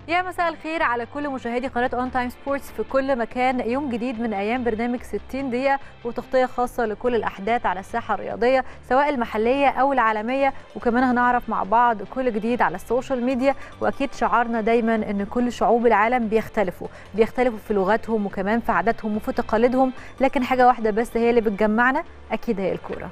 يا مساء الخير على كل مشاهدي قناة اون تايم سبورتس في كل مكان. يوم جديد من ايام برنامج 60 دقيقة وتغطية خاصة لكل الاحداث على الساحة الرياضية سواء المحلية او العالمية، وكمان هنعرف مع بعض كل جديد على السوشيال ميديا. واكيد شعارنا دايما ان كل شعوب العالم بيختلفوا في لغاتهم وكمان في عاداتهم وفي تقاليدهم، لكن حاجة واحدة بس هي اللي بتجمعنا، اكيد هي الكورة.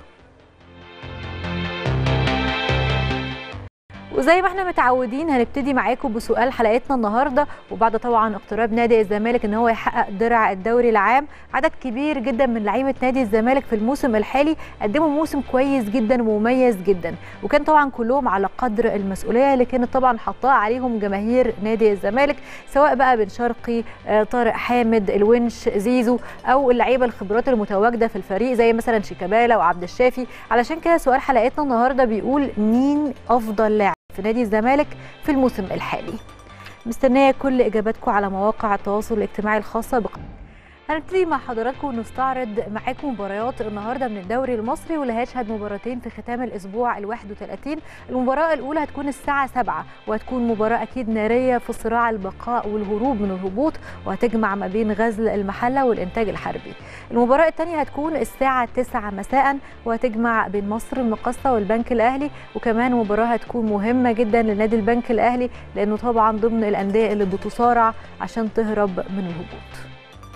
وزي ما احنا متعودين هنبتدي معاكم بسؤال حلقتنا النهارده، وبعد طبعا اقتراب نادي الزمالك ان هو يحقق درع الدوري العام، عدد كبير جدا من لعيبه نادي الزمالك في الموسم الحالي قدموا موسم كويس جدا ومميز جدا، وكان طبعا كلهم على قدر المسؤوليه اللي كانت طبعا حطاها عليهم جماهير نادي الزمالك، سواء بقى بن شرقي، طارق حامد، الونش، زيزو، او اللعيبه الخبرات المتواجده في الفريق زي مثلا شيكابالا وعبد الشافي. علشان كده سؤال حلقتنا النهارده بيقول مين افضل لاعب في نادي الزمالك في الموسم الحالي؟ مستنيه كل اجاباتكم على مواقع التواصل الاجتماعي الخاصه هنبتدي مع حضراتكم ونستعرض معاكم مباريات النهارده من الدوري المصري، واللي هيشهد مباراتين في ختام الاسبوع ال31. المباراه الاولى هتكون الساعه 7 وهتكون مباراه اكيد ناريه في صراع البقاء والهروب من الهبوط، وهتجمع ما بين غزل المحله والانتاج الحربي. المباراه الثانيه هتكون الساعه 9 مساء وهتجمع بين مصر المقاصه والبنك الاهلي، وكمان مباراه هتكون مهمه جدا لنادي البنك الاهلي لانه طبعا ضمن الانديه اللي بتصارع عشان تهرب من الهبوط.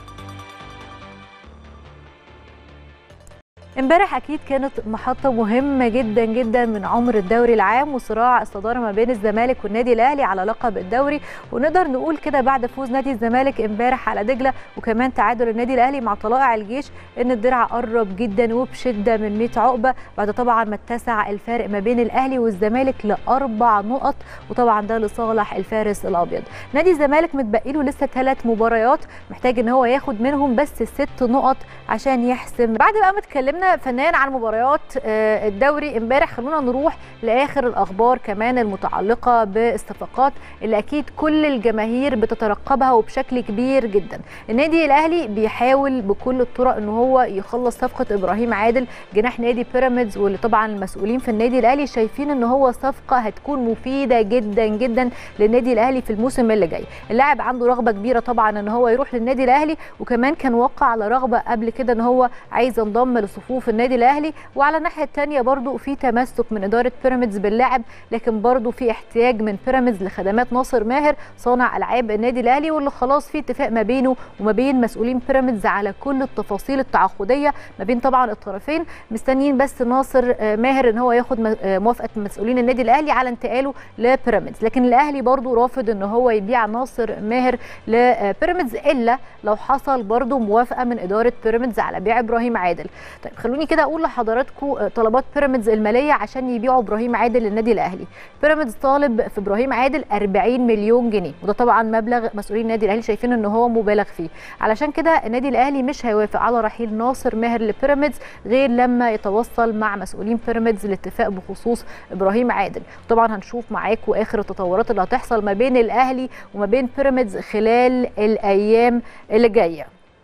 امبارح اكيد كانت محطه مهمه جدا جدا من عمر الدوري العام وصراع الصداره ما بين الزمالك والنادي الاهلي على لقب الدوري، ونقدر نقول كده بعد فوز نادي الزمالك امبارح على دجله وكمان تعادل النادي الاهلي مع طلائع الجيش ان الدرع قرب جدا وبشده من 100 عقبه، بعد طبعا ما اتسع الفارق ما بين الاهلي والزمالك ل4 نقط، وطبعا ده لصالح الفارس الابيض. نادي الزمالك متبقي له لسه 3 مباريات محتاج ان هو ياخد منهم بس 6 نقط عشان يحسم. بعد بقى ما اتكلمنا فنان عن مباريات الدوري امبارح، خلونا نروح لاخر الاخبار كمان المتعلقه بالصفقات اللي اكيد كل الجماهير بتترقبها وبشكل كبير جدا. النادي الاهلي بيحاول بكل الطرق ان هو يخلص صفقه ابراهيم عادل جناح نادي بيراميدز، واللي طبعا المسؤولين في النادي الاهلي شايفين ان هو صفقه هتكون مفيده جدا جدا للنادي الاهلي في الموسم اللي جاي. اللاعب عنده رغبه كبيره طبعا ان هو يروح للنادي الاهلي، وكمان كان وقع على رغبه قبل كده ان هو عايز ينضم لصفوف النادي الاهلي، وعلى الناحيه الثانيه برضو في تمسك من اداره بيراميدز باللاعب، لكن برضو في احتياج من بيراميدز لخدمات ناصر ماهر صانع العاب النادي الاهلي، واللي خلاص في اتفاق ما بينه وما بين مسؤولين بيراميدز على كل التفاصيل التعاقديه ما بين طبعا الطرفين. مستنيين بس ناصر ماهر ان هو ياخد موافقه مسؤولين النادي الاهلي على انتقاله لبيراميدز، لكن الاهلي برضو رافض ان هو يبيع ناصر ماهر لبيراميدز الا لو حصل برضو موافقه من اداره بيراميدز على بيع ابراهيم عادل. طيب خلوني كده اقول لحضراتكم طلبات بيراميدز الماليه عشان يبيعوا ابراهيم عادل للنادي الاهلي. بيراميدز طالب في ابراهيم عادل 40 مليون جنيه، وده طبعا مبلغ مسؤولين النادي الاهلي شايفين ان هو مبالغ فيه. علشان كده النادي الاهلي مش هيوافق على رحيل ناصر ماهر لبيراميدز غير لما يتوصل مع مسؤولين بيراميدز لاتفاق بخصوص ابراهيم عادل. طبعا هنشوف معاكم اخر التطورات اللي هتحصل ما بين الاهلي وما بين بيراميدز خلال الايام اللي جايه.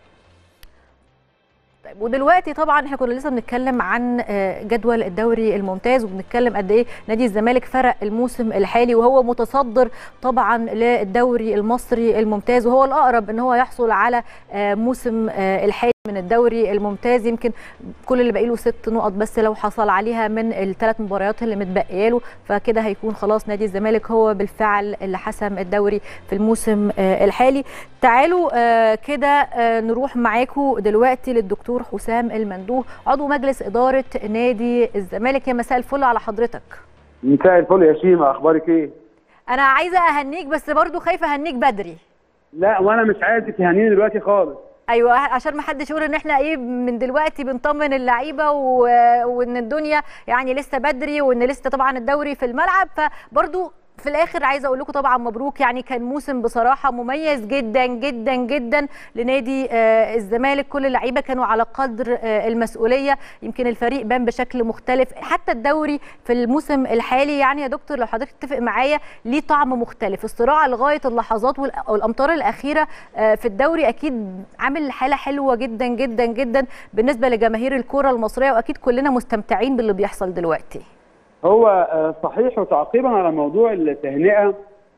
طيب ودلوقتي طبعا احنا كنا لسه بنتكلم عن جدول الدوري الممتاز، وبنتكلم قد ايه نادي الزمالك فرق الموسم الحالي وهو متصدر طبعا للدوري المصري الممتاز، وهو الاقرب ان هو يحصل على موسم الحالي من الدوري الممتاز. يمكن كل اللي باقي له 6 نقط بس لو حصل عليها من ال3 مباريات اللي متبقيه له، فكده هيكون خلاص نادي الزمالك هو بالفعل اللي حسم الدوري في الموسم الحالي. تعالوا كده نروح معاكم دلوقتي للدكتور حسام المندوه عضو مجلس اداره نادي الزمالك. يا مساء الفل على حضرتك. مساء الفل يا شيماء، اخبارك ايه؟ انا عايزه اهنيك بس برضو خايفه اهنيك بدري. لا وانا مش عايزك تهنيني دلوقتي خالص. ايوه عشان ما حدش يقول ان احنا ايه من دلوقتي بنطمن اللعيبه وان الدنيا يعني لسه بدري وان لسه طبعا الدوري في الملعب. فبرضو في الاخر عايزه اقول لكم طبعا مبروك، يعني كان موسم بصراحه مميز جدا جدا جدا لنادي الزمالك. كل اللعيبه كانوا على قدر المسؤوليه، يمكن الفريق بان بشكل مختلف. حتى الدوري في الموسم الحالي يعني يا دكتور لو حضرتك تتفق معايا ليه طعم مختلف. الصراع لغايه اللحظات والامطار الاخيره في الدوري اكيد عامل حاله حلوه جدا جدا جدا بالنسبه لجماهير الكره المصريه، واكيد كلنا مستمتعين باللي بيحصل دلوقتي. هو صحيح. وتعقيبا على موضوع التهنئه،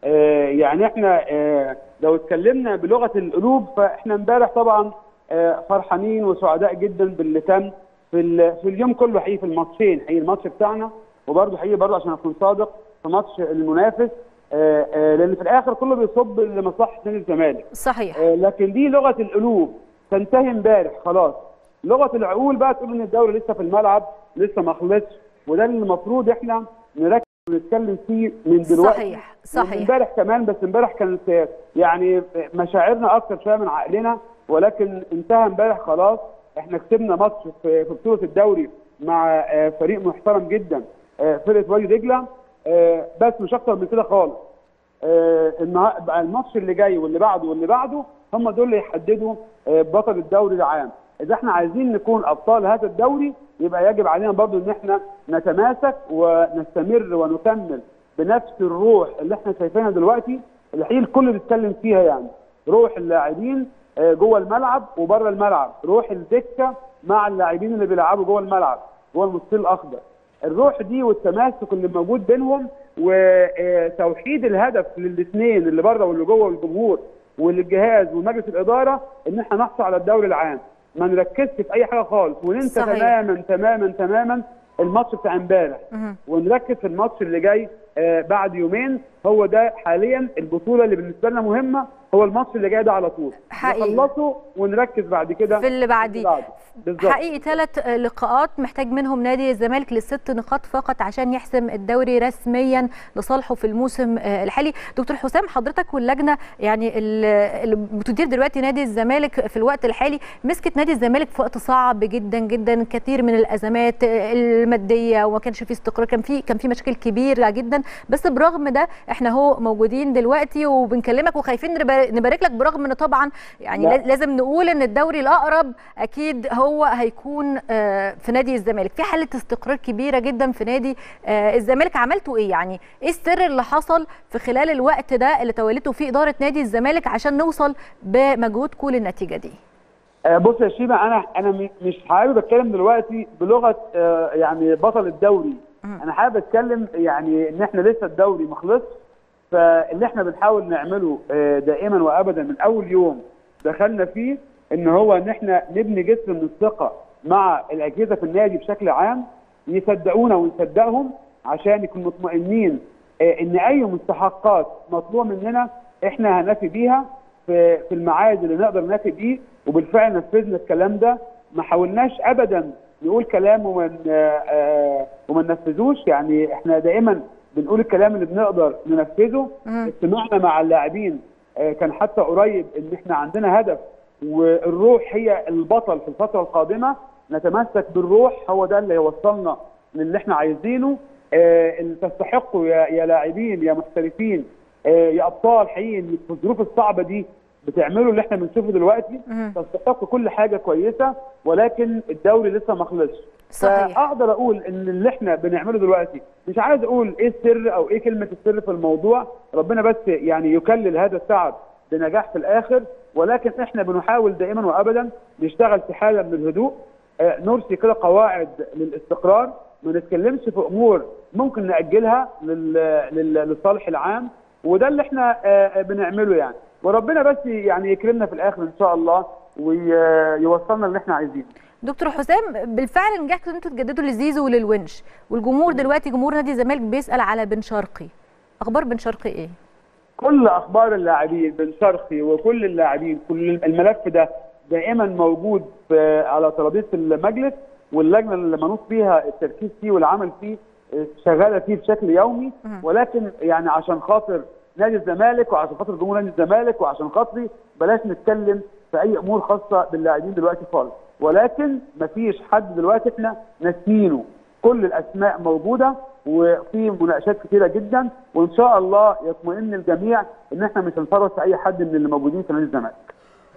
يعني احنا لو اتكلمنا بلغه القلوب، فاحنا امبارح طبعا فرحانين وسعداء جدا باللي تم في اليوم كله، حقيقي في الماتشين، حقيقي الماتش بتاعنا، وبرده حقيقي برده عشان اكون صادق في ماتش المنافس، لان في الاخر كله بيصب لمصلحه نادي الزمالك. صحيح. لكن دي لغه القلوب تنتهي امبارح خلاص. لغه العقول بقى تقول ان الدوري لسه في الملعب، لسه ما خلصش، وده اللي المفروض احنا نركز ونتكلم فيه من دلوقتي. صحيح صحيح. امبارح كمان، بس امبارح كانت يعني مشاعرنا اكتر شويه من عقلنا، ولكن انتهى امبارح خلاص. احنا كسبنا ماتش في بطوله الدوري مع فريق محترم جدا، فرقه وادي دجله، بس مش اكتر من كده خالص. بقى الماتش اللي جاي واللي بعده واللي بعده هم دول اللي يحددوا بطل الدوري العام. اذا احنا عايزين نكون ابطال هذا الدوري، يبقى يجب علينا برضو ان احنا نتماسك ونستمر ونكمل بنفس الروح اللي احنا شايفينها دلوقتي، اللي حقيقي الكل بيتكلم فيها، يعني روح اللاعبين جوه الملعب وبره الملعب، روح الدكه مع اللاعبين اللي بيلعبوا جوه الملعب جوه المستطيل الاخضر. الروح دي والتماسك اللي موجود بينهم وتوحيد الهدف للاثنين، اللي بره واللي جوه، والجمهور والجهاز ومجلس الاداره، ان احنا نحصل على الدوري العام. ما نركزش في اي حاجه خالص، وننسى تماما تماما تماما الماتش بتاع امبارح، ونركز في الماتش اللي جاي بعد يومين. هو ده حاليا البطوله اللي بالنسبه لنا مهمه، هو الماتش اللي جاي ده على طول نخلصه ونركز بعد كده في اللي بعديه. بالظبط. حقيقي 3 لقاءات محتاج منهم نادي الزمالك ل6 نقاط فقط عشان يحسم الدوري رسميا لصالحه في الموسم الحالي. دكتور حسام، حضرتك واللجنه يعني اللي بتدير دلوقتي نادي الزمالك في الوقت الحالي، مسكت نادي الزمالك في وقت صعب جدا جدا، كثير من الازمات الماديه وما كانش في استقرار، كان في مشاكل كبيره جدا، بس برغم ده احنا هو موجودين دلوقتي وبنكلمك وخايفين نبارك لك، برغم ان طبعا يعني لازم نقول ان الدوري الاقرب اكيد هو هيكون في نادي الزمالك. في حاله استقرار كبيره جدا في نادي الزمالك. عملتوا ايه؟ يعني ايه السر اللي حصل في خلال الوقت ده اللي توليتوا فيه اداره نادي الزمالك عشان نوصل بمجهودكم للنتيجه دي؟ بص يا شيماء، انا مش حابب اتكلم دلوقتي بلغه يعني بطل الدوري. انا حابب اتكلم يعني ان احنا لسه الدوري ما خلصش، فاللي احنا بنحاول نعمله دائما وابدا من اول يوم دخلنا فيه، ان هو ان احنا نبني جسر من الثقه مع الاجهزه في النادي بشكل عام، يصدقونا ونصدقهم عشان يكونوا مطمئنين ان اي مستحقات مطلوب مننا احنا هنفي بيها في الميعاد اللي نقدر نفي بيه. وبالفعل نفذنا الكلام ده، ما حاولناش ابدا نقول كلام وما ننفذوش. يعني احنا دائما بنقول الكلام اللي بنقدر ننفذه. اجتماعنا مع اللاعبين كان حتى قريب ان احنا عندنا هدف، والروح هي البطل في الفتره القادمه. نتمسك بالروح، هو ده اللي يوصلنا للي احنا عايزينه. اللي تستحقوا يا لاعبين يا محترفين يا ابطال، حقيقي ان في الظروف الصعبه دي بتعملوا اللي احنا بنشوفه دلوقتي. تستحقوا كل حاجه كويسه، ولكن الدوري لسه ما خلصش. فاقدر اقول ان اللي احنا بنعمله دلوقتي، مش عايز اقول ايه السر او ايه كلمه السر في الموضوع، ربنا بس يعني يكلل هذا التعب بنجاح في الاخر. ولكن احنا بنحاول دائما وابدا نشتغل في حاله من الهدوء، نرسي كده قواعد للاستقرار، ما نتكلمش في امور ممكن ناجلها للصالح العام. وده اللي احنا بنعمله يعني، وربنا بس يعني يكرمنا في الاخر ان شاء الله ويوصلنا اللي احنا عايزينه. دكتور حسام، بالفعل نجحتوا ان انتوا تجددوا لزيزو وللونش، والجمهور دلوقتي جمهور نادي الزمالك بيسال على بن شرقي. اخبار بن شرقي ايه؟ كل اخبار اللاعبين بن شرقي وكل اللاعبين، كل الملف ده دائما موجود على ترابيزه المجلس، واللجنه اللي منوط فيها التركيز فيه والعمل فيه شغاله فيه بشكل يومي. ولكن يعني عشان خاطر نادي الزمالك وعشان خاطر جمهور نادي الزمالك وعشان خاطري، بلاش نتكلم في اي امور خاصه باللاعبين دلوقتي خالص. ولكن مفيش حد دلوقتي احنا ناسيينه، كل الاسماء موجوده وفي مناقشات كثيره جدا، وان شاء الله يطمئن الجميع ان احنا مش هنفرط في اي حد من اللي موجودين في نادي الزمالك.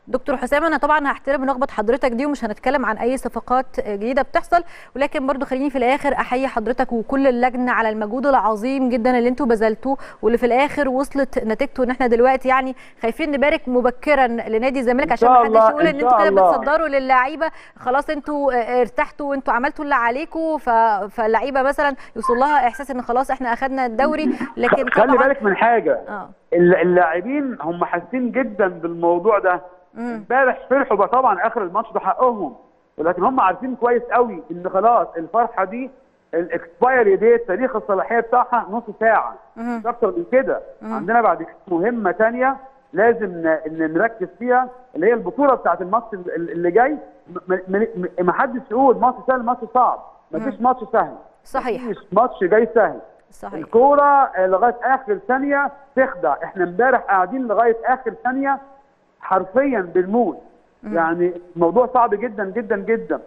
دكتور حسام، انا طبعا هحترم رغبه حضرتك دي ومش هنتكلم عن اي صفقات جديده بتحصل، ولكن برضو خليني في الاخر احيي حضرتك وكل اللجنه على المجهود العظيم جدا اللي انتوا بذلتوه، واللي في الاخر وصلت نتيجته ان احنا دلوقتي يعني خايفين نبارك مبكرا لنادي الزمالك عشان ما حدش يقول ان انتوا كده بتصدروا للعيبه خلاص انتوا ارتحتوا وانتوا عملتوا اللي عليكم، فاللعيبه مثلا يوصل لها احساس ان خلاص احنا اخذنا الدوري. لكن خلي بالك من حاجه، اللاعبين هم حاسين جدا بالموضوع ده. امبارح فرحوا طبعا اخر الماتش ده حقهم، ولكن هم عارفين كويس قوي ان خلاص الفرحه دي الاكسبايري ديت تاريخ الصلاحيه بتاعها نص ساعه مش اكتر من كده. عندنا بعد كده مهمه ثانيه لازم نركز فيها، اللي هي البطوله بتاعت الماتش اللي جاي. ما حدش يقول ماتش سهل ماتش صعب، ما فيش ماتش سهل. صحيح، مفيش ماتش جاي سهل. صحيح. الكوره لغايه اخر ثانيه تخدع. احنا امبارح قاعدين لغايه اخر ثانيه حرفيا بالموت. يعني الموضوع صعب جدا جدا جدا،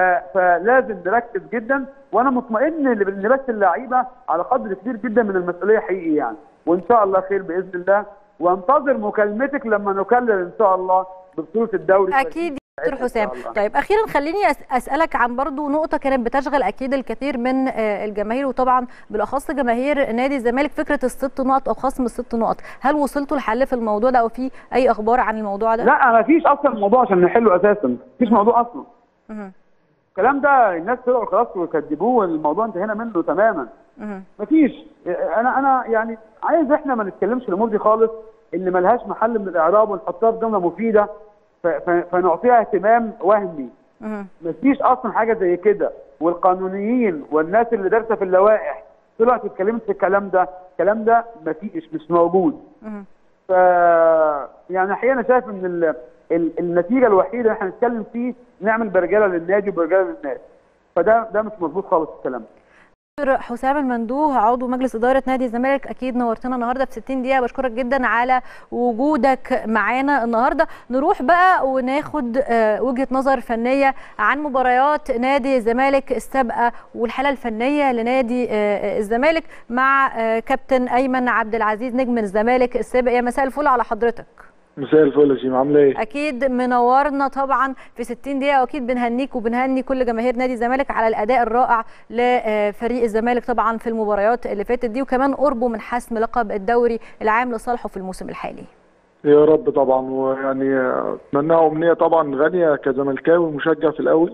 فلازم نركز جدا. وانا مطمئن ان بس اللعيبه على قدر كبير جدا من المسؤوليه حقيقي يعني، وان شاء الله خير باذن الله. وانتظر مكالمتك لما نكلم ان شاء الله ببطوله الدوري. اكيد دكتور حسام. طيب اخيرا خليني اسالك عن برضو نقطه كانت بتشغل اكيد الكثير من الجماهير، وطبعا بالاخص جماهير نادي الزمالك، فكره ال6 نقط او خصم ال6 نقط. هل وصلتوا لحل في الموضوع ده او في اي اخبار عن الموضوع ده؟ لا، ما فيش اصلا موضوع عشان نحله اساسا، ما فيش موضوع اصلا. الكلام ده الناس طلعوا خلاص وكذبوه والموضوع انتهينا منه تماما. ما فيش. انا يعني عايز احنا ما نتكلمش في الامور دي خالص، اللي ملهاش محل من الاعراب، ونحطها في جمله مفيده فنعطيها اهتمام وهمي. مفيش اصلا حاجه زي كده. والقانونيين والناس اللي دارسه في اللوائح طلعت اتكلمت في الكلام ده مفيش، مش موجود. ف يعني الحقيقه انا شايف ان النتيجه الوحيده اللي احنا هنتكلم فيه نعمل برجاله للنادي وبرجاله للناس، فده مش مظبوط خالص الكلام ده. دكتور حسام المندوه عضو مجلس اداره نادي الزمالك، اكيد نورتنا النهارده في 60 دقيقه، بشكرك جدا على وجودك معانا النهارده. نروح بقى وناخد وجهه نظر فنيه عن مباريات نادي الزمالك السابقه والحاله الفنيه لنادي الزمالك مع كابتن ايمن عبد العزيز نجم الزمالك السابق. يا مساء الفل على حضرتك. مساء الفل يا جيم، عامله ايه؟ اكيد منورنا طبعا في 60 دقيقه، واكيد بنهنيك وبنهني كل جماهير نادي الزمالك على الاداء الرائع لفريق الزمالك طبعا في المباريات اللي فاتت دي، وكمان قربه من حسم لقب الدوري العام لصالحه في الموسم الحالي. يا رب طبعا، ويعني اتمناها امنيه طبعا غاليه كزملكاوي مشجع في الاول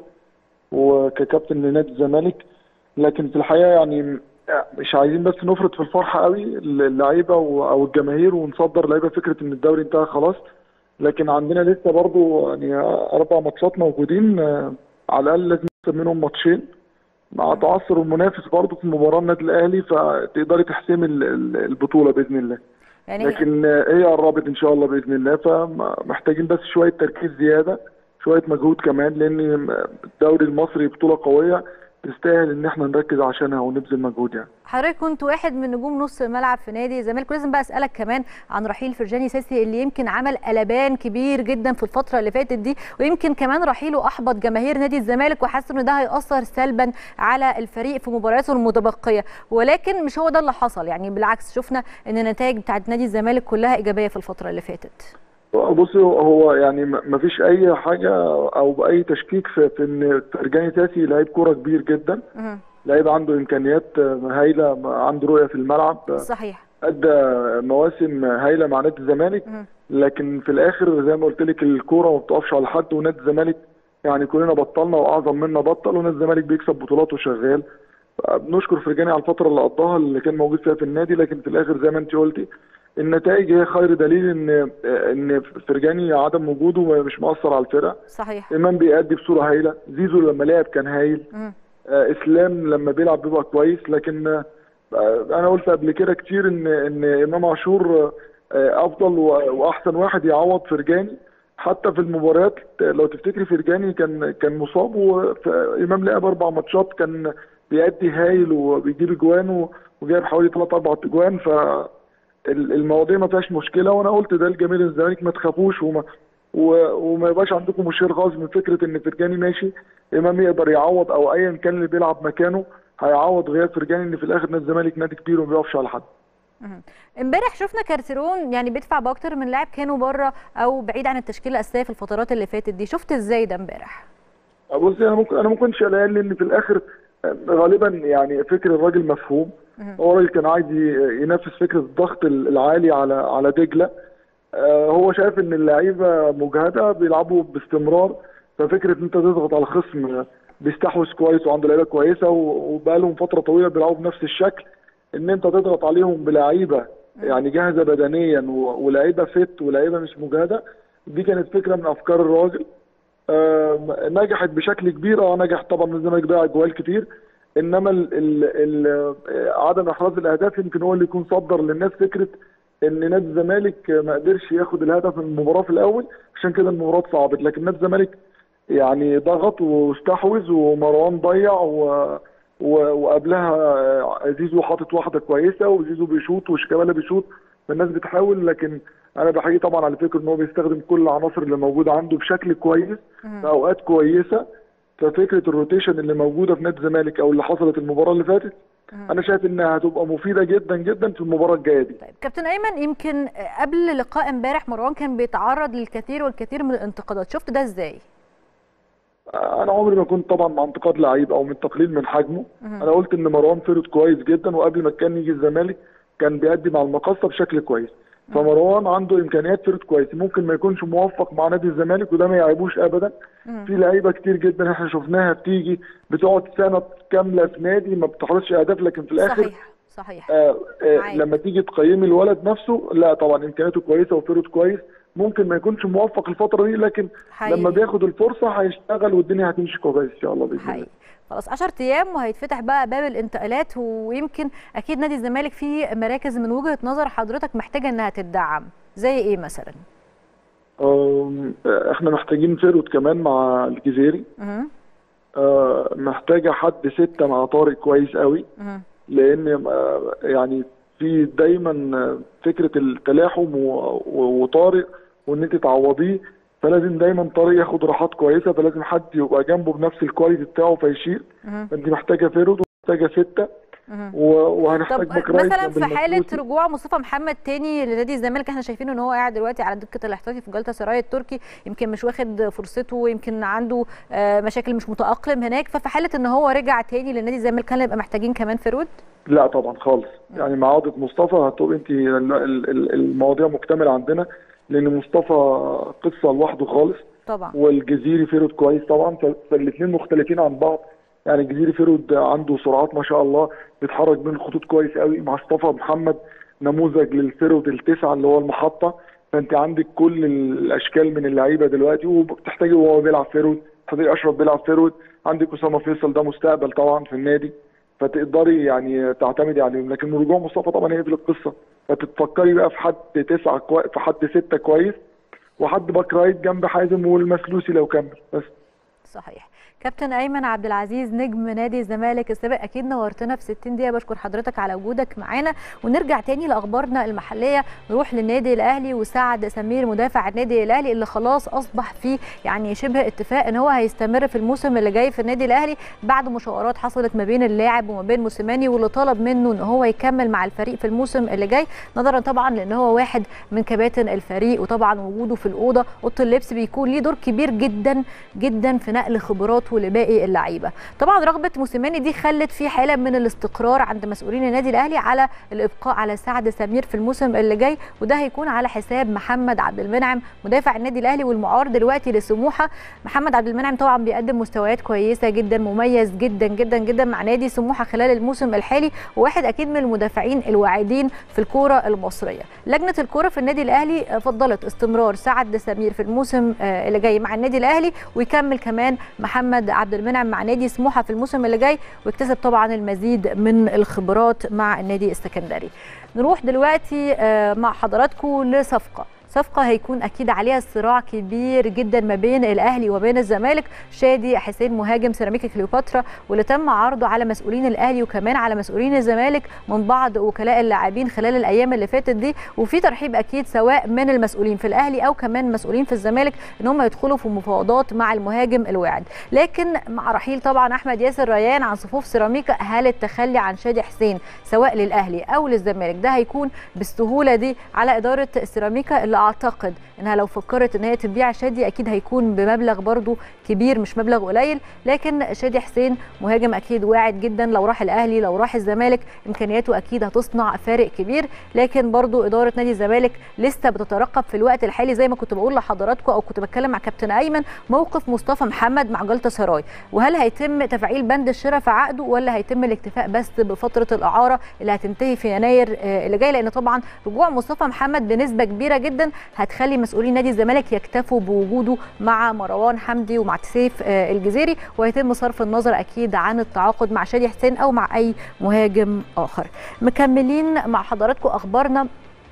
وككابتن لنادي الزمالك، لكن في الحقيقه يعني مش عايزين بس نفرط في الفرحه قوي اللعيبه او الجماهير ونصدر لعيبه فكره ان الدوري انتهى خلاص. لكن عندنا لسه برضو يعني 4 ماتشات موجودين، على الاقل لازم نكسب منهم ماتشين مع تعثر المنافس برضو في مباراه النادي الاهلي، فتقدري تحسمي البطوله باذن الله. يعني لكن هي قربت ان شاء الله باذن الله، فمحتاجين بس شويه تركيز زياده، شويه مجهود كمان، لان الدوري المصري بطوله قويه تستاهل ان احنا نركز عشانها ونبذل مجهود. يعني حضرتك كنت واحد من نجوم نص الملعب في نادي الزمالك، ولازم بقى اسالك كمان عن رحيل فرجاني ساسي اللي يمكن عمل قلبان كبير جدا في الفتره اللي فاتت دي، ويمكن كمان رحيله احبط جماهير نادي الزمالك وحاسس ان ده هياثر سلبا على الفريق في مبارياته المتبقيه، ولكن مش هو ده اللي حصل. يعني بالعكس شفنا ان النتائج بتاعت نادي الزمالك كلها ايجابيه في الفتره اللي فاتت. بصي، هو يعني ما فيش اي حاجه او اي تشكيك في ان فرجاني ساسي لعيب كوره كبير جدا، لعيب عنده امكانيات هايله، عنده رؤيه في الملعب. صحيح. ادى مواسم هايله مع نادي الزمالك، لكن في الاخر زي ما قلت لك الكوره ما بتقفش على حد، ونادي الزمالك يعني كلنا بطلنا واعظم منا بطل، ونادي الزمالك بيكسب بطولات وشغال. بنشكر فرجاني على الفتره اللي قضاها اللي كان موجود فيها في النادي، لكن في الاخر زي ما انت قلتي النتائج هي خير دليل ان فرجاني عدم وجوده مش مؤثر على الفرقه. صحيح. امام بيأدي بصوره هايله، زيزو لما لعب كان هايل، اسلام لما بيلعب بيبقى كويس، لكن انا قلت قبل كده كتير ان امام عاشور افضل واحسن واحد يعوض فرجاني. حتى في المباريات لو تفتكري فرجاني كان مصاب، وامام لعب 4 ماتشات كان بيأدي هايل وبيجيب اجوان وجايب حوالي 3-4 اجوان. المواضيع ما فيهاش مشكله، وانا قلت ده لجماهير الزمالك ما تخافوش وما يبقاش عندكم مشير غاز من فكره ان فرجاني ماشي امام يقدر يعوض، او ايا كان اللي بيلعب مكانه هيعوض غياب فرجاني، ان في الاخر نادي الزمالك نادي كبير وما بيقفش على حد. امبارح شفنا كارتيرون يعني بيدفع باكتر من لاعب كانوا بره او بعيد عن التشكيله الاساسيه في الفترات اللي فاتت دي، شفت ازاي ده امبارح؟ بصي انا ما كنتش قلقان، لان في الاخر غالبا يعني فكر الراجل مفهوم. هو الراجل كان عايز ينفذ فكره الضغط العالي على دجله. هو شايف ان اللعيبه مجهده بيلعبوا باستمرار، ففكره ان انت تضغط على الخصم بيستحوذ كويس وعنده لعيبه كويسه وبقى لهم فتره طويله بيلعبوا بنفس الشكل، ان انت تضغط عليهم بلعيبه يعني جاهزه بدنيا ولاعيبه فت ولاعيبه مش مجهده. دي كانت فكره من افكار الراجل. نجحت بشكل كبير. نجح طبعا الزمالك ضيع جوال كتير، انما عدم احراز الاهداف يمكن هو اللي يكون صدر للناس فكره ان نادي الزمالك ما قدرش ياخد الهدف من المباراه في الاول، عشان كده المباراه اتصعبت. لكن نادي الزمالك يعني ضغط واستحوذ، ومروان ضيع وقبلها زيزو حاطط واحده كويسه، وزيزو بيشوط وشيكابالا بيشوط، فالناس بتحاول. لكن انا بحييه طبعا على فكره ان هو بيستخدم كل العناصر اللي موجوده عنده بشكل كويس في اوقات كويسه. ففكره الروتيشن اللي موجوده في نادي الزمالك او اللي حصلت المباراه اللي فاتت، انا شايف انها هتبقى مفيده جدا جدا في المباراه الجايه دي. طيب كابتن ايمن، يمكن قبل لقاء امبارح مروان كان بيتعرض للكثير والكثير من الانتقادات، شفت ده ازاي؟ انا عمري ما كنت طبعا مع انتقاد لعيب او من تقليل من حجمه. انا قلت ان مروان فرد كويس جدا، وقبل ما كان يجي الزمالك كان بيأدي مع المقصه بشكل كويس. فمروان عنده امكانيات فرد كويس، ممكن ما يكونش موفق مع نادي الزمالك وده ما يعيبوش ابدا. في لعيبه كتير جدا احنا شفناها بتيجي بتقعد سنه كامله في نادي ما بتحرزش اهداف، لكن في الاخر صحيح لما تيجي تقيمي الولد نفسه، لا طبعا امكانياته كويسه وفرد كويس، ممكن ما يكونش موفق الفتره دي، لكن لما بياخد الفرصه هيشتغل والدنيا هتمشي كويس ان شاء الله باذن الله. خلاص 10 ايام وهيتفتح بقى باب الانتقالات، ويمكن اكيد نادي الزمالك في مراكز من وجهه نظر حضرتك محتاجه انها تدعم، زي ايه مثلا؟ احنا محتاجين فيرود كمان مع الجزيري. محتاجه حد 6 مع طارق كويس قوي، لان يعني في دايما فكره التلاحم وطارق وان انت تعوضيه، فلازم دايما طارق ياخد راحات كويسه، فلازم حد يبقى جنبه بنفس الكواليتي بتاعه فيشيل. فانت محتاجه فيرود ومحتاجه 6 وهنحتاج باك رايت. مثلا في حاله رجوع مصطفى محمد تاني لنادي الزمالك، احنا شايفين ان هو قاعد دلوقتي على دكه الاحتياطي في جلطة سراي التركي، يمكن مش واخد فرصته ويمكن عنده مشاكل مش متاقلم هناك، ففي حاله ان هو رجع تاني لنادي الزمالك كان يبقى محتاجين كمان فيرود؟ لا طبعا خالص. يعني مع عوده مصطفى هتبقى انت المواضيع مكتمله عندنا، لان مصطفى قصه لوحده خالص طبعا، والجزيري فيرود كويس طبعا، فالاثنين مختلفين عن بعض. يعني الجزيري فيرود عنده سرعات ما شاء الله، بيتحرك بين الخطوط كويس قوي. مصطفى محمد نموذج للفيرود ال9 اللي هو المحطه، فانت عندك كل الاشكال من اللعيبه دلوقتي، وبتحتاجي وهو بيلعب فيرود، بتحتاجي اشرف بيلعب فيرود، عندك اسامه فيصل ده مستقبل طبعا في النادي، فتقدري يعني تعتمدي عليهم. لكن رجوع مصطفى طبعا هيقفل القصه، فتتفكري بقى في حد 9 في حد 6 كويس، وحد باك رايت جنب حازم والمسلوسي لو كمل بس. صحيح. كابتن ايمن عبد العزيز نجم نادي الزمالك السابق، اكيد نورتنا في 60 دقيقه، بشكر حضرتك على وجودك معانا. ونرجع تاني لاخبارنا المحليه، نروح للنادي الاهلي وسعد سمير مدافع النادي الاهلي اللي خلاص اصبح فيه يعني شبه اتفاق ان هو هيستمر في الموسم اللي جاي في النادي الاهلي، بعد مشاورات حصلت ما بين اللاعب وما بين موسيماني، واللي طلب منه ان هو يكمل مع الفريق في الموسم اللي جاي، نظرا طبعا لان هو واحد من كباتن الفريق، وطبعا وجوده في اوضه اللبس بيكون ليه دور كبير جدا جدا في نقل خبراته لباقي اللعيبه. طبعا رغبه موسيماني دي خلت في حاله من الاستقرار عند مسؤولين النادي الاهلي على الابقاء على سعد سمير في الموسم اللي جاي، وده هيكون على حساب محمد عبد المنعم مدافع النادي الاهلي والمعار دلوقتي لسموحه. محمد عبد المنعم طبعا بيقدم مستويات كويسه جدا، مميز جدا جدا جدا مع نادي سموحه خلال الموسم الحالي، وواحد اكيد من المدافعين الواعدين في الكوره المصريه. لجنه الكوره في النادي الاهلي فضلت استمرار سعد سمير في الموسم اللي جاي مع النادي الاهلي، ويكمل كمان محمد عبد المنعم مع نادي سموحه في الموسم اللي جاي، ويكتسب طبعا المزيد من الخبرات مع النادي السكندري. نروح دلوقتي مع حضراتكم لصفقه صفقه هيكون اكيد عليها صراع كبير جدا ما بين الاهلي وبين الزمالك. شادي حسين مهاجم سيراميكا كليوباترا واللي تم عرضه على مسؤولين الاهلي وكمان على مسؤولين الزمالك من بعض وكلاء اللاعبين خلال الايام اللي فاتت دي، وفي ترحيب اكيد سواء من المسؤولين في الاهلي او كمان مسؤولين في الزمالك ان هم يدخلوا في مفاوضات مع المهاجم الواعد. لكن مع رحيل طبعا احمد ياسر ريان عن صفوف سيراميكا، هل التخلي عن شادي حسين سواء للاهلي او للزمالك ده هيكون بالسهوله دي على اداره سيراميكا، اللي اعتقد انها لو فكرت ان هي تبيع شادي اكيد هيكون بمبلغ برضو كبير مش مبلغ قليل. لكن شادي حسين مهاجم اكيد واعد جدا، لو راح الاهلي لو راح الزمالك امكانياته اكيد هتصنع فارق كبير. لكن برضو اداره نادي الزمالك لسه بتترقب في الوقت الحالي زي ما كنت بقول لحضراتكم او كنت بتكلم مع كابتن ايمن موقف مصطفى محمد مع جلطة سراي، وهل هيتم تفعيل بند الشراء في عقده ولا هيتم الاكتفاء بس بفتره الاعاره اللي هتنتهي في يناير اللي جاي. لان طبعا رجوع مصطفى محمد بنسبه كبيره جدا هتخلي مسؤولين نادي الزمالك يكتفوا بوجوده مع مروان حمدي ومع سيف الجزيري، وهيتم صرف النظر اكيد عن التعاقد مع شادي حسين او مع اي مهاجم اخر. مكملين مع حضراتكم اخبارنا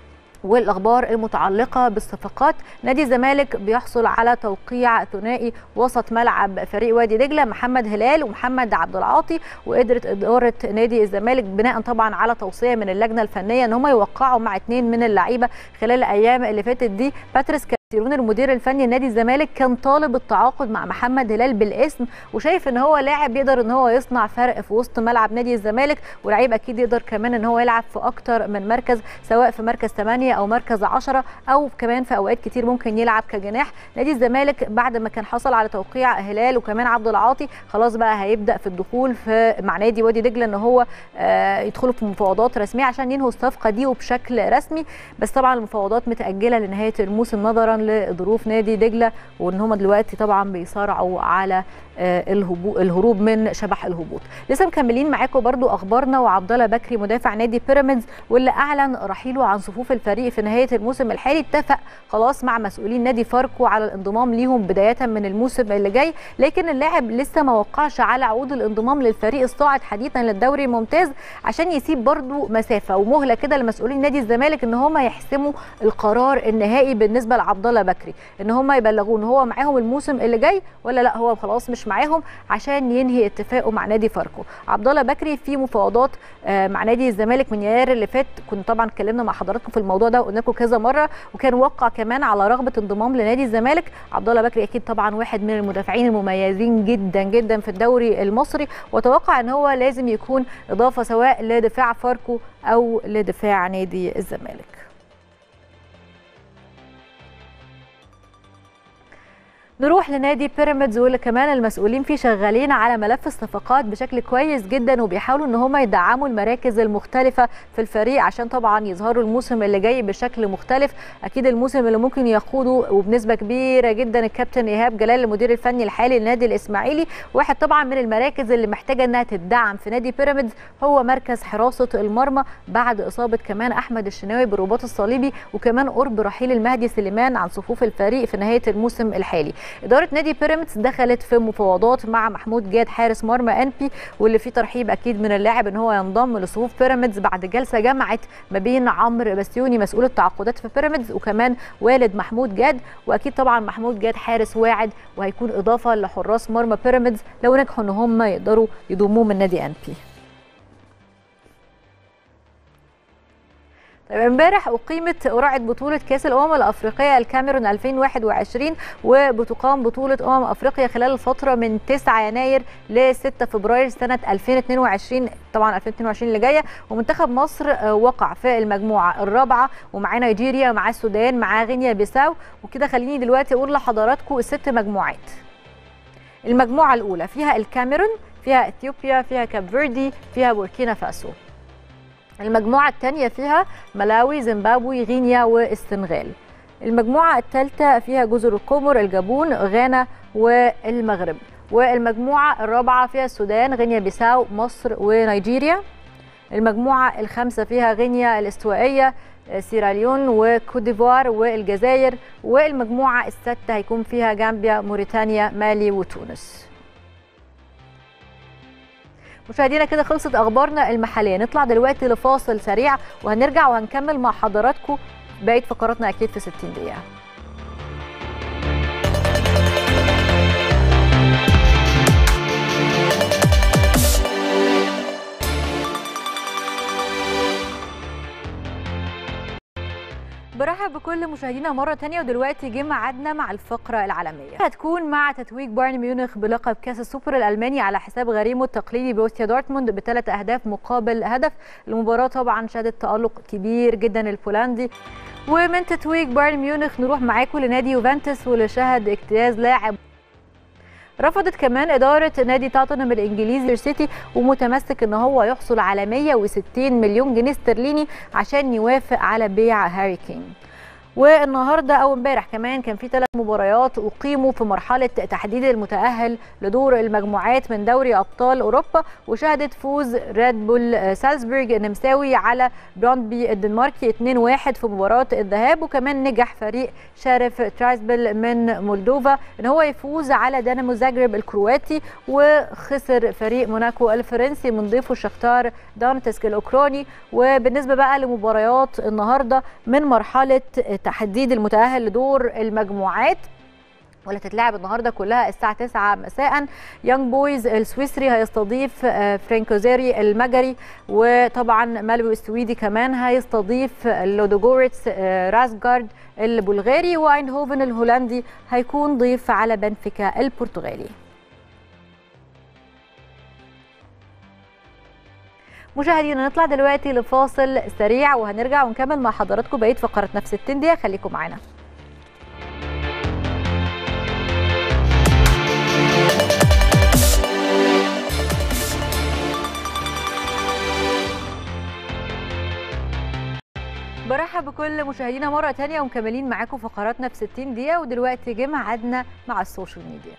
والاخبار المتعلقه بالصفقات. نادي الزمالك بيحصل على توقيع ثنائي وسط ملعب فريق وادي دجله محمد هلال ومحمد عبد العاطي، وقدرت اداره نادي الزمالك بناء طبعا على توصيه من اللجنه الفنيه ان هم يوقعوا مع 2 من اللعيبه خلال الايام اللي فاتت دي. باتريس كارتيرون المدير الفني لنادي الزمالك كان طالب التعاقد مع محمد هلال بالاسم، وشايف ان هو لاعب يقدر ان هو يصنع فرق في وسط ملعب نادي الزمالك، ولاعيب اكيد يقدر كمان ان هو يلعب في اكتر من مركز سواء في مركز 8 او مركز 10 او كمان في اوقات كتير ممكن يلعب كجناح. نادي الزمالك بعد ما كان حصل على توقيع هلال وكمان عبد العاطي خلاص بقى هيبدا في الدخول مع نادي وادي دجله ان هو يدخلوا في مفاوضات رسميه عشان ينهوا الصفقه دي وبشكل رسمي. بس طبعا المفاوضات متاجله لنهايه الموسم نظرا لظروف نادي دجله وان هم دلوقتي طبعا بيصارعوا على الهروب من شبح الهبوط. لسه مكملين معاكم برضو اخبارنا. وعبد الله بكري مدافع نادي بيراميدز واللي اعلن رحيله عن صفوف الفريق في نهايه الموسم الحالي اتفق خلاص مع مسؤولين نادي فاركو على الانضمام ليهم بدايه من الموسم اللي جاي، لكن اللاعب لسه ما وقعش على عقود الانضمام للفريق الصاعد حديثا للدوري الممتاز عشان يسيب برضو مسافه ومهله كده لمسؤولين نادي الزمالك ان هم يحسموا القرار النهائي بالنسبه لعبد الله بكري، ان هم يبلغوه ان هو معاهم الموسم اللي جاي ولا لا هو خلاص مش معاهم عشان ينهي اتفاقه مع نادي فاركو. عبد الله بكري في مفاوضات مع نادي الزمالك من يناير اللي فات، كنا طبعا اتكلمنا مع حضراتكم في الموضوع ده وقلنا لكم كذا مره، وكان وقع كمان على رغبه انضمام لنادي الزمالك. عبد الله بكري اكيد طبعا واحد من المدافعين المميزين جدا جدا في الدوري المصري، واتوقع ان هو لازم يكون اضافه سواء لدفاع فاركو او لدفاع نادي الزمالك. نروح لنادي بيراميدز واللي كمان المسؤولين فيه شغالين على ملف الصفقات بشكل كويس جدا وبيحاولوا ان هم يدعموا المراكز المختلفه في الفريق عشان طبعا يظهروا الموسم اللي جاي بشكل مختلف. اكيد الموسم اللي ممكن يقوده وبنسبه كبيره جدا الكابتن ايهاب جلال المدير الفني الحالي للنادي الاسماعيلي. واحد طبعا من المراكز اللي محتاجه انها تدعم في نادي بيراميدز هو مركز حراسه المرمى بعد اصابه كمان احمد الشناوي بالرباط الصليبي وكمان قرب رحيل المهدي سليمان عن صفوف الفريق في نهايه الموسم الحالي. إدارة نادي بيراميدز دخلت في مفاوضات مع محمود جاد حارس مرمى انبي واللي فيه ترحيب اكيد من اللاعب ان هو ينضم لصفوف بيراميدز بعد جلسه جمعت ما بين عمرو بسيوني مسؤول التعاقدات في بيراميدز وكمان والد محمود جاد. واكيد طبعا محمود جاد حارس واعد وهيكون اضافه لحراس مرمى بيراميدز لو نجحوا ان هم يقدروا يضموه من نادي انبي. امبارح اقيمت قرعه بطوله كاس الامم الافريقيه الكاميرون 2021 وبتقام بطوله افريقيا خلال الفتره من 9 يناير ل 6 فبراير سنه 2022 طبعا 2022 اللي جايه. ومنتخب مصر وقع في المجموعه الرابعه ومعاه نيجيريا مع السودان مع غينيا بيساو. وكده خليني دلوقتي اقول لحضراتكم الست مجموعات. المجموعه الاولى فيها الكاميرون، فيها اثيوبيا، فيها كاب فيردي، فيها بوركينا فاسو. المجموعة الثانية فيها ملاوي، زيمبابوي، غينيا والسنغال. المجموعة الثالثة فيها جزر القمر، الجابون، غانا والمغرب. والمجموعة الرابعة فيها السودان، غينيا بيساو، مصر ونيجيريا. المجموعة الخامسة فيها غينيا الاستوائية، سيراليون وكوت ديفوار والجزائر. والمجموعة السادسة هيكون فيها غامبيا، موريتانيا، مالي وتونس. مشاهدينا كده خلصت اخبارنا المحليه، نطلع دلوقتي لفاصل سريع وهنرجع وهنكمل مع حضراتكم بقيه فقراتنا اكيد في 60 دقيقه. برحب بكل مشاهدينا مرة تانية، ودلوقتي جه ميعادنا مع الفقرة العالمية. هتكون مع تتويج بايرن ميونخ بلقب كأس السوبر الألماني على حساب غريمه التقليدي بروسيا دورتموند ب3 أهداف مقابل هدف. المباراة طبعا شهدت تألق كبير جدا البولندي. ومن تتويج بايرن ميونخ نروح معاكم لنادي يوفنتوس واللي شهد اجتياز لاعب. رفضت كمان إدارة نادي توتنهام الإنجليزي سيتي ومتمسك إن هو يحصل على 160 مليون جنيه استرليني عشان يوافق على بيع هاري كين. والنهارده او امبارح كمان كان في 3 مباريات اقيموا في مرحله تحديد المتاهل لدور المجموعات من دوري ابطال اوروبا، وشهدت فوز ريد بول سالزبورج النمساوي على براندبي الدنماركي 2-1 في مباراه الذهاب. وكمان نجح فريق شارف ترايسبل من مولدوفا ان هو يفوز على دينامو زاغرب الكرواتي، وخسر فريق موناكو الفرنسي من ضيفه شختار دونتسك الاوكراني. وبالنسبه بقى لمباريات النهارده من مرحله تحديد المتأهل لدور المجموعات واللي هتتلعب النهارده كلها الساعه 9 مساء، يانج بويز السويسري هيستضيف فرانكوزيري المجري، وطبعا مالبو السويدي كمان هيستضيف لودوغوريتس راسجارد البلغاري، وايندهوفن الهولندي هيكون ضيف على بنفيكا البرتغالي. مشاهدينا نطلع دلوقتي لفاصل سريع وهنرجع ونكمل مع حضراتكم بقيه فقراتنا في 60 دقيقه، خليكم معانا. برحب بكل مشاهدينا مره ثانيه ومكملين معاكم فقراتنا في 60 دقيقه، ودلوقتي جه ميعادنا مع السوشيال ميديا.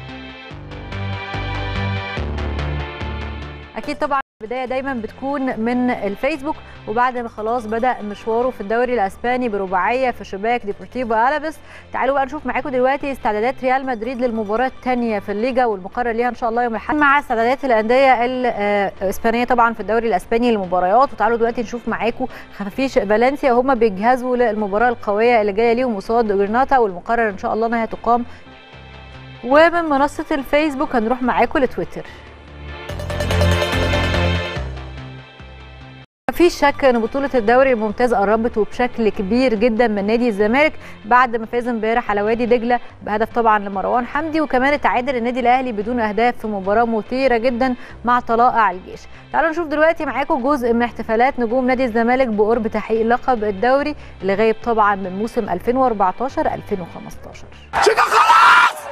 اكيد طبعا البدايه دايما بتكون من الفيسبوك، وبعد ما خلاص بدا مشواره في الدوري الاسباني برباعيه في شباك ديبورتيفو الافيس. تعالوا بقى نشوف معاكم دلوقتي استعدادات ريال مدريد للمباراه الثانيه في الليجا والمقرر ليها ان شاء الله يوم الاحد، مع استعدادات الانديه الاسبانيه طبعا في الدوري الاسباني للمباريات. وتعالوا دلوقتي نشوف معاكم خفافيش فالنسيا هم بيجهزوا للمباراه القويه اللي جايه ليهم قصاد جرناطه، والمقرر ان شاء الله انها تقام. ومن منصه الفيسبوك هنروح معاكم لتويتر. مفيش شك ان بطوله الدوري الممتاز قربت وبشكل كبير جدا من نادي الزمالك بعد ما فاز امبارح على وادي دجله بهدف طبعا لمروان حمدي، وكمان تعادل النادي الاهلي بدون اهداف في مباراه مثيره جدا مع طلائع الجيش. تعالوا نشوف دلوقتي معاكم جزء من احتفالات نجوم نادي الزمالك بقرب تحقيق لقب الدوري اللي غايب طبعا من موسم 2014 2015. خلاص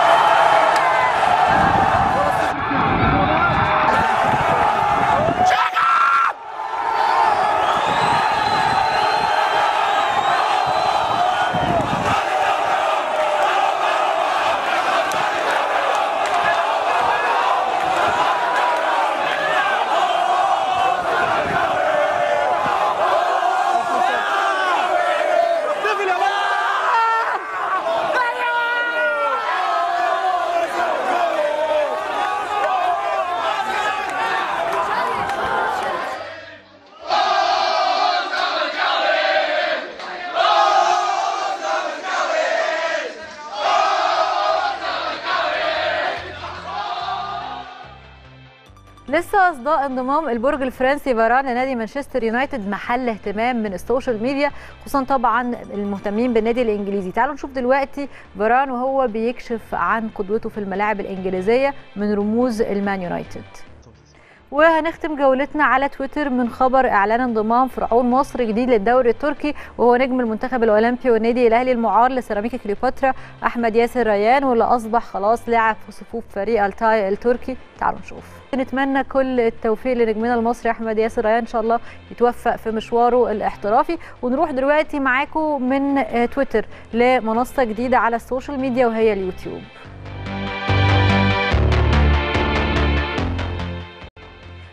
لسه اصداء انضمام البرج الفرنسي فاران لنادي مانشستر يونايتد محل اهتمام من السوشيال ميديا، خصوصا طبعا المهتمين بالنادي الانجليزي. تعالوا نشوف دلوقتي فاران وهو بيكشف عن قدوته في الملاعب الانجليزيه من رموز المان يونايتد. وهنختم جولتنا على تويتر من خبر اعلان انضمام فرعون مصر جديد للدوري التركي، وهو نجم المنتخب الاولمبي والنادي الاهلي المعار لسيراميكا كليوباترا احمد ياسر ريان، واللي اصبح خلاص لاعب في صفوف فريق التاي التركي. تعالوا نشوف. نتمنى كل التوفيق لنجمنا المصري احمد ياسر ريان، ان شاء الله يتوفق في مشواره الاحترافي. ونروح دلوقتي معاكم من تويتر لمنصه جديده على السوشيال ميديا وهي اليوتيوب.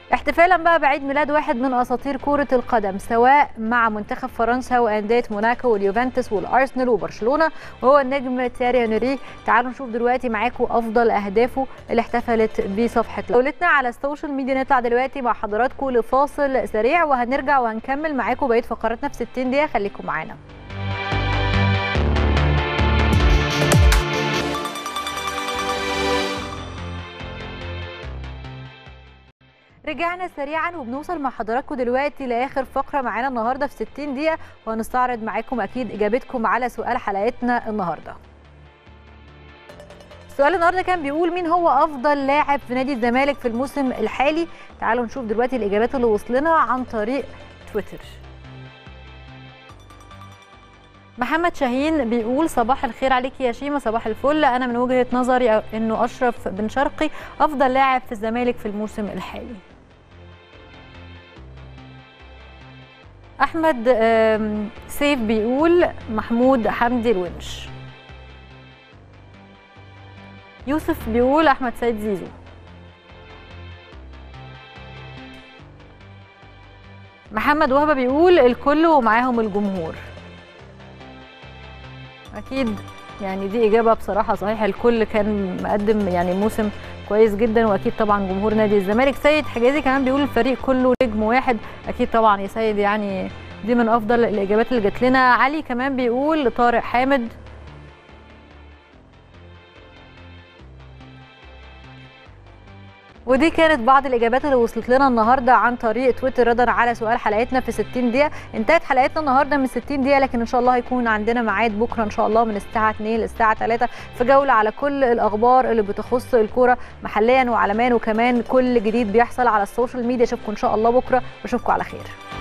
احتفالا بقى بعيد ميلاد واحد من اساطير كرة القدم سواء مع منتخب فرنسا وانديه موناكو واليوفنتوس والارسنال وبرشلونة، وهو النجم تياري هنري. تعالوا نشوف دلوقتي معاكم افضل اهدافه اللي احتفلت بصفحة جولتنا على السوشيال ميديا. نطلع دلوقتي مع حضراتكم لفاصل سريع وهنرجع وهنكمل معاكم بقية فقراتنا في 60 دقيقة. خليكم معانا. رجعنا سريعا وبنوصل مع حضراتكم دلوقتي لاخر فقره معانا النهارده في 60 دقيقه، وهنستعرض معاكم اكيد اجابتكم على سؤال حلقتنا النهارده. السؤال النهارده كان بيقول مين هو افضل لاعب في نادي الزمالك في الموسم الحالي؟ تعالوا نشوف دلوقتي الاجابات اللي وصلنا عن طريق تويتر. محمد شاهين بيقول صباح الخير عليك يا شيماء. صباح الفل. انا من وجهه نظري انه اشرف بن شرقي افضل لاعب في الزمالك في الموسم الحالي. احمد سيف بيقول محمود حمدي الونش. يوسف بيقول احمد سيد زيزو. محمد وهبه بيقول الكل ومعاهم الجمهور. اكيد يعني دي اجابه بصراحه صحيحه، الكل كان مقدم يعني موسم كويس جدا، واكيد طبعا جمهور نادي الزمالك. سيد حجازي كمان بيقول الفريق كله نجم واحد. اكيد طبعا يا سيد، يعني دي من افضل الاجابات اللي جات لنا. علي كمان بيقول طارق حامد. ودي كانت بعض الاجابات اللي وصلت لنا النهارده عن طريق تويتر ردا على سؤال حلقتنا في 60 دقيقه. انتهت حلقتنا النهارده من 60 دقيقه، لكن ان شاء الله هيكون عندنا ميعاد بكره ان شاء الله من الساعه 2 للساعه 3 في جوله على كل الاخبار اللي بتخص الكوره محليا وعالميا، وكمان كل جديد بيحصل على السوشيال ميديا. اشوفكم ان شاء الله بكره واشوفكم على خير.